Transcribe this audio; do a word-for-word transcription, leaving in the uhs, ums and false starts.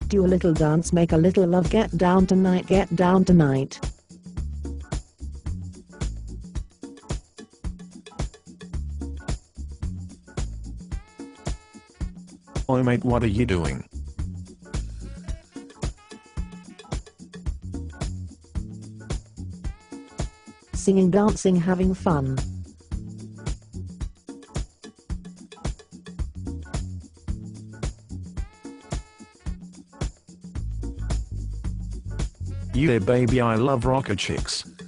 do a little dance, make a little love, get down tonight, get down tonight. Oi mate, what are you doing? Singing, dancing, having fun. Yeah baby, I love rocker chicks.